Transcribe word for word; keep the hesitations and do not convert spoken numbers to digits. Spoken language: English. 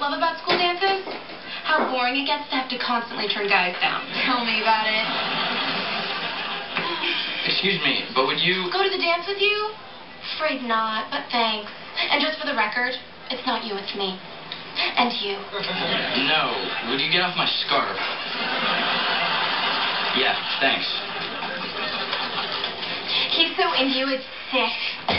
love about school dances? How boring it gets to have to constantly turn guys down. Tell me about it. Excuse me, but would you... Go to the dance with you? Afraid not, but thanks. And just for the record, it's not you, it's me. And you. No. Would you get off my scarf? Yeah, thanks. He's so into you, it's sick.